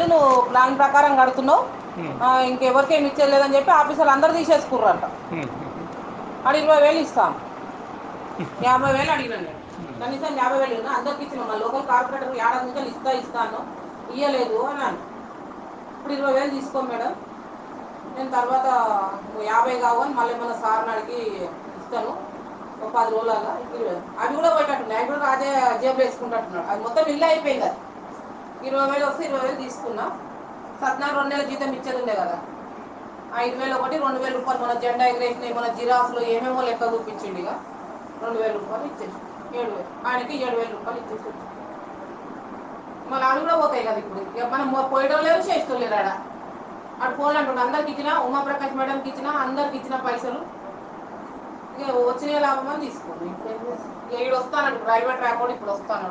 నువ్వు ప్లాన్ ప్రకారం కడుతున్నావు, ఇంకెవరికేమి ఇచ్చేయలేదని చెప్పి ఆఫీసర్లు అందరూ తీసేసుకుర్రంట. అక్కడ 20,000 ఇస్తాం, 50,000 అడిగినా నేను. కనీసం 50,000 అందరికి ఇచ్చిన మా లోకల్ కార్పొరేటర్ ఏడాది నుంచి ఇస్తాను ఇయ్యలేదు అన్నాను. ఇప్పుడు 20,000 తీసుకో మేడం, నేను తర్వాత 50 కావని మళ్ళీ మన సార్ని అడిగి ఇస్తాను ఒక 10 రోజులలో. అవి కూడా పోయేటట్టున్నాయి, అవి కూడా రాజే జేబులు వేసుకుంటున్నాడు. అది మొత్తం ఇల్లు అయిపోయింది. అది 20,000 వస్తే 20,000 తీసుకున్నా. సత్నాలు 2 నెలల జీతం ఇచ్చేది ఉండే కదా, 5,000 ఒకటి, 2,000 రూపాయలు మన జెండా ఎగరేసిన మన జిరాక్స్లో ఏమేమో లెక్క చూపించిండు. ఇక 2,000 రూపాయలు ఇచ్చేసి 7,000 ఆయనకి 7,000 రూపాయలు ఇచ్చేసి మళ్ళీ ఆడు కూడా పోతాయి కదా. ఇప్పుడు ఇక మనం పోయడం లేదు, చేస్తూ లేదు. ఆడు ఫోన్లు అంటుండే అందరికి ఇచ్చిన, ఉమాప్రకాష్ మేడంకి ఇచ్చిన, అందరికి ఇచ్చిన పైసలు ఇక వచ్చిన లాభం అని తీసుకోండి. ఇక ఈడు వస్తానండి ప్రైవేట్ ట్రాక్ కూడా ఇప్పుడు వస్తాను.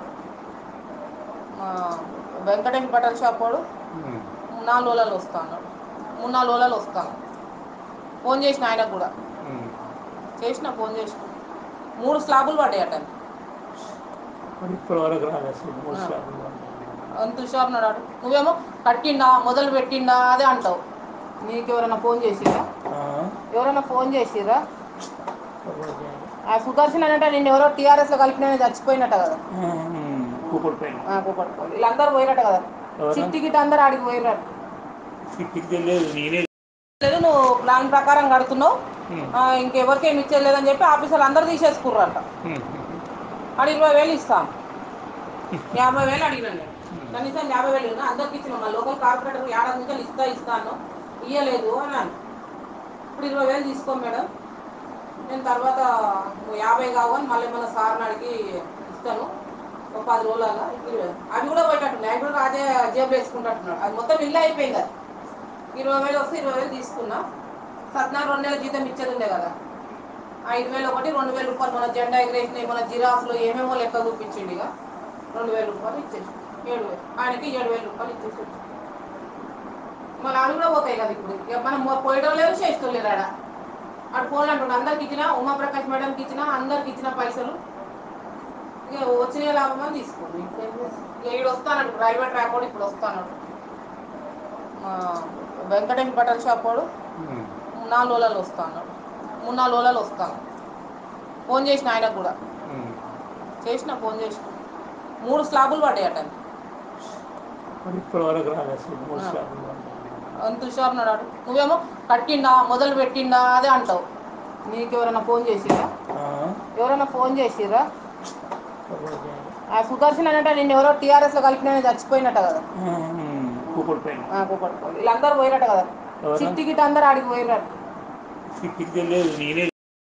వెంకటేష్ బట్టల షాప్ వాడు 4 రోజులలో వస్తాను, 3-4 రోజులలో వస్తాను. ఫోన్ చేసిన ఆయనకు కూడా చేసిన, ఫోన్ చేసిన 3 స్లాబులు పడ్డాయట. అంత హుషారు ఉన్నాడు. నువ్వేమో కట్టిండా మొదలు పెట్టిండా అదే అంటావు. నీకు ఎవరైనా ఫోన్ చేసిరా? ఎవరైనా ఫోన్ చేసిరా? ఆ సుదర్శన్ అంటే నిన్ను ఎవరో టీఆర్ఎస్లో కలిపిన చచ్చిపోయినట్ట కదా, కూకట్పల్లి. వీళ్ళందరూ పోయినట్ట కదా, చిట్టి గిట్ట అందరూ ఆడికి పోయినట్టు. నువ్వు ప్లాన్ ప్రకారం కడుతున్నావు, ఇంకెవరికేమి ఇచ్చేయలేదని చెప్పి ఆఫీసర్లు అందరూ తీసేసుకుర్రంట. అక్కడ 20,000 ఇస్తాం, 50,000 అడిగినా నేను. కనీసం 50,000 అందరికి ఇచ్చిన మా లోకల్ కార్పొరేటర్ ఏడాది నుంచి ఇస్తాను ఇయ్యలేదు అన్నాను. ఇప్పుడు 20,000 తీసుకో మేడం, నేను తర్వాత 50 కావని మళ్ళీ మన సార్ని అడిగి ఇస్తాను ఒక 10 రోజులలో. అవి కూడా పోయేటట్టున్నాయి, అవి కూడా రాజే జేబులు వేసుకుంటున్నాడు. అది మొత్తం ఇల్లు అయిపోయింది. అది 20,000 వస్తే 20,000 తీసుకున్నా. సత్నాలు 2 నెలల జీతం ఇచ్చేది ఉండే కదా, 5,000 ఒకటి, 2,000 రూపాయలు మన జెండా ఎగరేసిన మన జిరాక్స్లో ఏమేమో లెక్క చూపించిండు. ఇక 2,000 రూపాయలు ఇచ్చేసి 7,000 ఆయనకి 7,000 రూపాయలు ఇచ్చేసి మళ్ళీ ఆడు కూడా పోతాయి కదా. ఇప్పుడు ఇక మనం పోయడం లేదు, చేస్తూ లేదు. ఆడు ఫోన్లు అంటుండే అందరికి ఇచ్చిన, ఉమాప్రకాష్ మేడంకి ఇచ్చిన, అందరికి ఇచ్చిన పైసలు ఇక వచ్చిన లాభం అని తీసుకోండి. ఇక ఈడు వస్తానండి ప్రైవేట్ ట్రాక్ కూడా ఇప్పుడు వస్తాను. వెంకటేష్ బట్టల షాప్ వాడు 4 రోజులలో వస్తాను, 3-4 రోజులలో వస్తాను. ఫోన్ చేసిన ఆయనకు కూడా చేసిన, ఫోన్ చేసిన 3 స్లాబులు పడ్డాయట. అంత హుషారు ఉన్నాడు. నువ్వేమో కట్టిండా మొదలు పెట్టిండా అదే అంటావు. నీకు ఎవరైనా ఫోన్ చేసిరా? ఎవరైనా ఫోన్ చేసిరా? ఆ సుదర్శన్ అంటే నిన్ను ఎవరో టీఆర్ఎస్లో కలిపిన చచ్చిపోయినట్ట కదా, కూకట్పల్లి. వీళ్ళందరూ పోయినట్ట కదా, చిట్టి గిట్ట అందరూ ఆడికి పోయినట్టు.